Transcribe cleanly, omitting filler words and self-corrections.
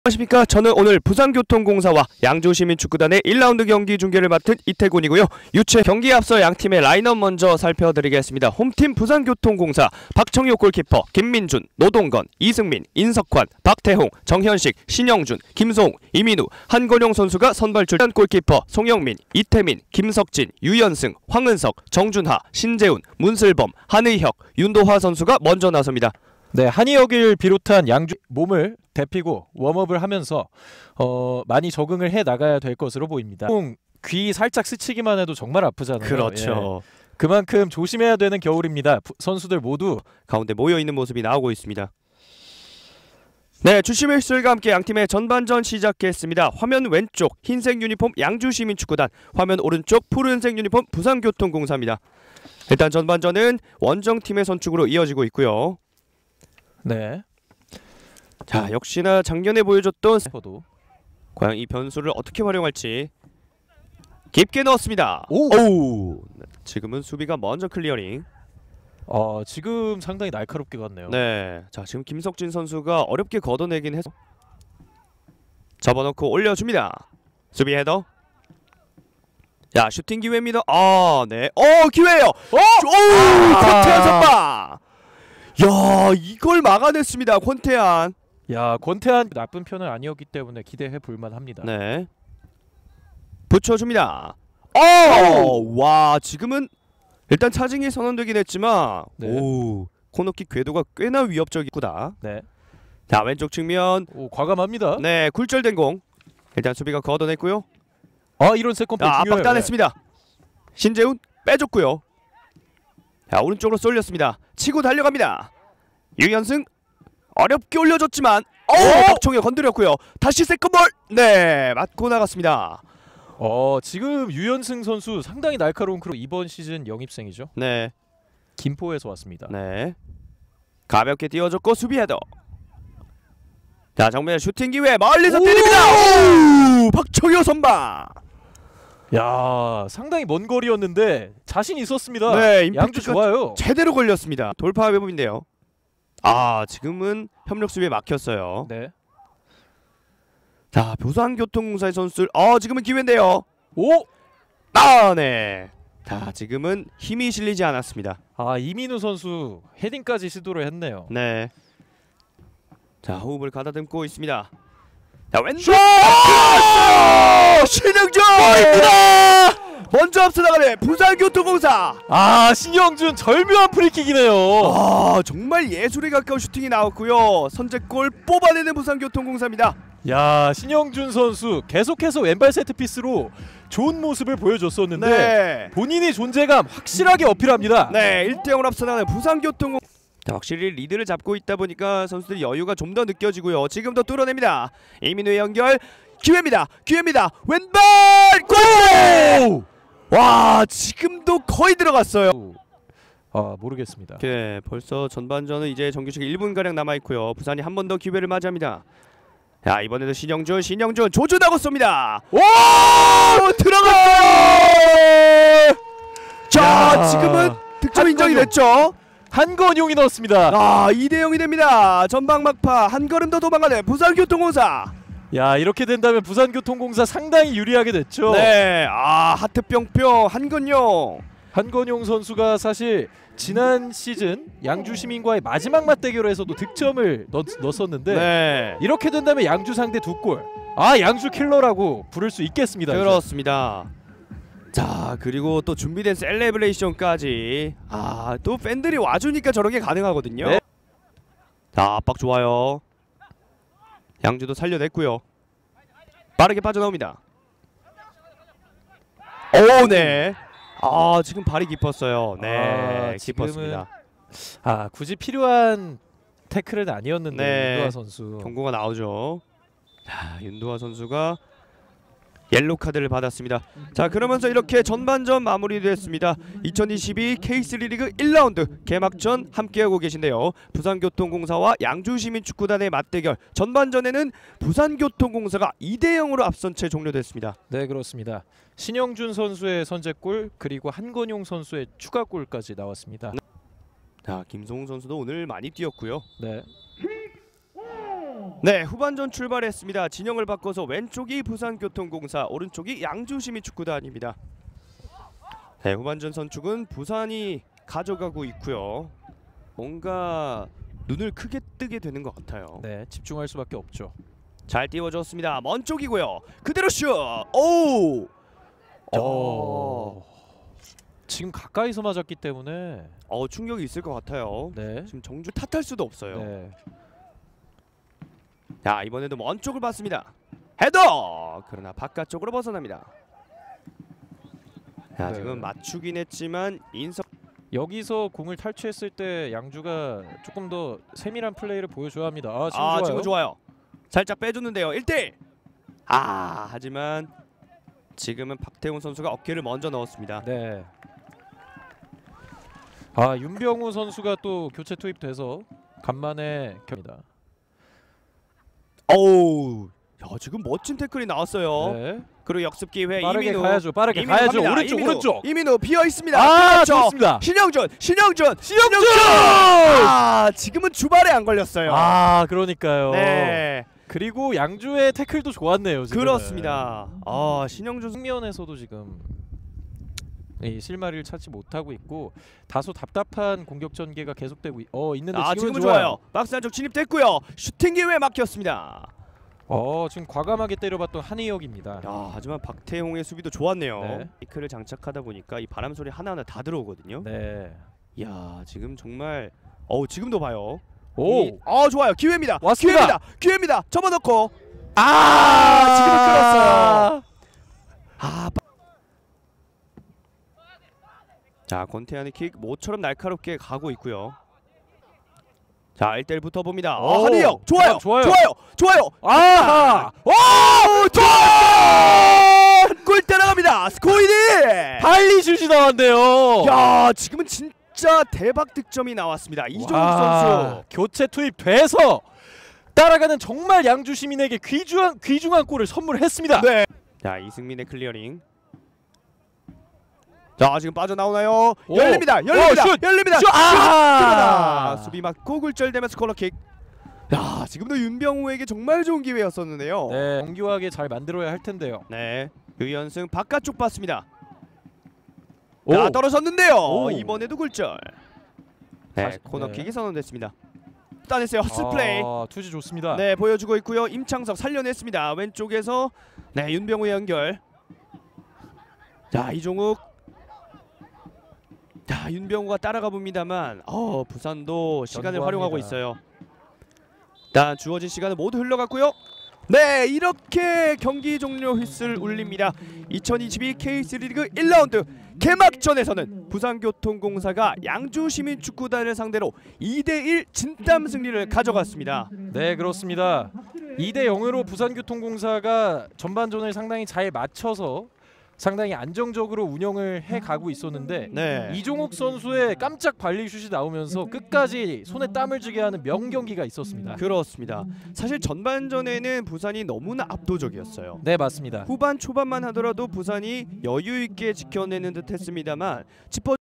안녕하십니까. 저는 오늘 부산교통공사와 양주시민축구단의 1라운드 경기 중계를 맡은 이태곤이고요. 유체 경기에 앞서 양팀의 라인업 먼저 살펴드리겠습니다. 홈팀 부산교통공사 박청효 골키퍼, 김민준, 노동건, 이승민, 인석환, 박태홍, 정현식, 신영준, 김소웅, 이민우, 한건용 선수가 선발 출전. 골키퍼 송영민, 이태민, 김석진, 유연승, 황은석, 정준하, 신재훈, 문슬범, 한의혁, 윤도화 선수가 먼저 나섭니다. 네, 한의혁을 비롯한 양주 몸을 데피고 웜업을 하면서 많이 적응을 해 나가야 될 것으로 보입니다. 귀 살짝 스치기만 해도 정말 아프잖아요. 그렇죠. 예. 그만큼 조심해야 되는 겨울입니다. 선수들 모두 가운데 모여있는 모습이 나오고 있습니다. 네, 주심 휘슬과 함께 양팀의 전반전 시작했습니다. 화면 왼쪽 흰색 유니폼 양주시민축구단, 화면 오른쪽 푸른색 유니폼 부산교통공사입니다. 일단 전반전은 원정팀의 선축으로 이어지고 있고요. 네. 자, 역시나 작년에 보여줬던 저도 과연 이 변수를 어떻게 활용할지. 깊게 넣었습니다. 오! 네, 지금은 수비가 먼저 클리어링. 지금 상당히 날카롭게 갔네요. 네, 자 지금 김석진 선수가 어렵게 걷어내긴 해서 접어놓고 올려줍니다. 수비 헤더. 야, 슈팅 기회입니다. 네. 기회예요. 권태한 선방. 야, 이걸 막아냈습니다. 권태한. 야, 권태한 나쁜 편은 아니었기 때문에 기대해 볼만 합니다. 네. 붙여줍니다. 와, 지금은 일단 차징이 선언되긴 했지만 네. 오, 코너킥 궤도가 꽤나 위협적이구나. 네. 자, 왼쪽 측면. 과감합니다. 네, 굴절된 공. 일단 수비가 걷어냈고요. 이런 세컨볼 중요해요. 압박 따냈습니다. 신재훈 빼줬고요. 자, 오른쪽으로 쏠렸습니다. 치고 달려갑니다. 유연승 어렵게 올려줬지만 박청효 건드렸고요. 다시 세컨볼. 네, 맞고 나갔습니다. 지금 유연승 선수 상당히 날카로운 크로. 이번 시즌 영입생이죠. 네, 김포에서 왔습니다. 네, 가볍게 띄워줬고 수비 헤더. 자, 정면 슈팅 기회 멀리서 때립니다. 박청효 선방. 야, 상당히 먼 거리였는데 자신 있었습니다. 네, 양주 좋아요. 제대로 걸렸습니다. 돌파 외법인데요. 지금은 협력 수비에 막혔어요. 네. 자, 부산교통공사의 선수들 지금은 기회인데요. 네. 자, 지금은 힘이 실리지 않았습니다. 이민우 선수 헤딩까지 시도를 했네요. 네. 자, 호흡을 가다듬고 있습니다. 자, 왼쪽 신영준입니다. 먼저 앞서 나가네 부산교통공사. 신영준 절묘한 프리킥이네요. 정말 예술에 가까운 슈팅이 나왔고요. 선제골 뽑아내는 부산교통공사입니다. 야, 신영준 선수 계속해서 왼발 세트피스로 좋은 모습을 보여줬었는데 네. 본인의 존재감 확실하게 어필합니다. 네, 1대0으로 앞서 나가는 부산교통공사. 자, 확실히 리드를 잡고 있다 보니까 선수들이 여유가 좀 더 느껴지고요. 지금도 뚫어냅니다. 이민우의 연결. 기회입니다. 왼발 골! 와, 지금도 거의 들어갔어요. 모르겠습니다. 네, 벌써 전반전은 이제 정규시간 1분가량 남아있고요. 부산이 한 번 더 기회를 맞이합니다. 자, 이번에도 신영준 조준하고 쏩니다. 들어갔어요. 자, 지금은 득점 인정이 됐죠. 한건용이 넣었습니다. 2대0이 됩니다. 전방 막파 한 걸음 더 도망가는 부산교통공사. 야, 이렇게 된다면 부산교통공사 상당히 유리하게 됐죠. 네, 하트 뿅뿅 한건용 선수가 사실 지난 시즌 양주시민과의 마지막 맞대결에서도 득점을 넣었었는데 네, 이렇게 된다면 양주 상대 2골. 양주 킬러라고 부를 수 있겠습니다. 그렇습니다. 자, 그리고 또 준비된 셀레브레이션까지. 또 팬들이 와주니까 저런 게 가능하거든요. 네. 자, 압박 좋아요. 양주도 살려냈고요. 빠르게 빠져나옵니다. 네. 지금 발이 깊었어요. 네, 깊었습니다. 굳이 필요한 태클은 아니었는데. 네, 윤도화 선수 경고가 나오죠. 자, 윤도화 선수가 옐로 카드를 받았습니다. 자, 그러면서 이렇게 전반전 마무리됐습니다. 2022 K3 리그 1라운드 개막전 함께하고 계신데요. 부산교통공사와 양주시민축구단의 맞대결. 전반전에는 부산교통공사가 2대0으로 앞선 채 종료됐습니다. 네, 그렇습니다. 신영준 선수의 선제골 그리고 한건용 선수의 추가골까지 나왔습니다. 자, 김소웅 선수도 오늘 많이 뛰었고요. 네. 네, 후반전 출발했습니다. 진영을 바꿔서 왼쪽이 부산교통공사, 오른쪽이 양주시민축구단입니다. 네, 후반전 선축은 부산이 가져가고 있고요. 뭔가 눈을 크게 뜨게 되는 것 같아요. 네, 집중할 수밖에 없죠. 잘 띄워줬습니다. 먼 쪽이고요. 그대로 슛. 오. 지금 가까이서 맞았기 때문에 충격이 있을 것 같아요. 네. 지금 정주 탓할 수도 없어요. 네. 자, 이번에도 먼 쪽을 봤습니다. 헤더. 그러나 바깥쪽으로 벗어납니다. 자, 네. 지금 맞추긴 했지만 인석. 여기서 공을 탈취했을 때 양주가 조금 더 세밀한 플레이를 보여줘야 합니다. 지금 좋아요. 지금 좋아요. 살짝 빼줬는데요. 1대1. 하지만 지금은 박태훈 선수가 어깨를 먼저 넣었습니다. 네. 윤병우 선수가 또 교체 투입돼서 간만에 겹니다. 지금 멋진 태클이 나왔어요. 네. 그리고 역습 기회. 빠르게 이민우. 가야죠. 빠르게 이민우 가야죠. 갑니다. 오른쪽. 이민우 비어 있습니다. 좋습니다. 신영준. 지금은 주발에 안 걸렸어요. 그러니까요. 네. 그리고 양주의 태클도 좋았네요. 지금은. 그렇습니다. 신영준 측면에서도 지금 이 실마리를 찾지 못하고 있고 다소 답답한 공격 전개가 계속되고 있는데 지금은 좋아요. 박스 안쪽 진입됐고요. 슈팅 기회에 막혔습니다. 지금 과감하게 때려봤던 한희혁입니다. 하지만 박태홍의 수비도 좋았네요. 네. 이클을 장착하다 보니까 이 바람 소리 하나하나 다 들어오거든요. 네. 이야, 지금 정말 지금도 봐요. 좋아요. 기회입니다. 왔습니다. 기회입니다. 접어넣고 지금은 끌었어요. 자, 권태환의 킥 모처럼 날카롭게 가고 있고요. 자, 1대1 붙어봅니다. 한희혁 좋아요. 골 따라갑니다. 스코이디 발리 슛이 나왔네요. 야, 지금은 진짜 대박 득점이 나왔습니다. 이종욱 선수 교체 투입돼서 따라가는 정말 양주 시민에게 귀중한 골을 선물했습니다. 네. 자, 이승민의 클리어링. 자, 지금 빠져나오나요? 열립니다. 슛! 그러나 수비 맞고 굴절되면서 코너킥. 야, 지금도 윤병우에게 정말 좋은 기회였었는데요. 네, 정교하게 잘 만들어야 할 텐데요. 네, 유연승 바깥쪽 봤습니다. 떨어졌는데요. 이번에도 굴절. 네, 코너킥이 선언됐습니다. 따냈어요. 헛스 플레이. 투지 좋습니다. 네, 보여주고 있고요. 임창석 살려냈습니다. 왼쪽에서 윤병우의 연결. 자, 이종욱. 자, 윤병우가 따라가 봅니다만 부산도 시간을 견고합니다. 활용하고 있어요. 일단 주어진 시간은 모두 흘러갔고요. 네, 이렇게 경기 종료 휘슬 울립니다. 2022 K3 리그 1라운드 개막전에서는 부산교통공사가 양주시민축구단을 상대로 2대1 진땀 승리를 가져갔습니다. 네, 그렇습니다. 2대0으로 부산교통공사가 전반전을 상당히 잘 맞춰서 상당히 안정적으로 운영을 해가고 있었는데 이종욱 선수의 깜짝 발리슛이 나오면서 끝까지 손에 땀을 쥐게 하는 명경기가 있었습니다. 그렇습니다. 사실 전반전에는 부산이 너무나 압도적이었어요. 네, 맞습니다. 후반 초반만 하더라도 부산이 여유 있게 지켜내는 듯 했습니다만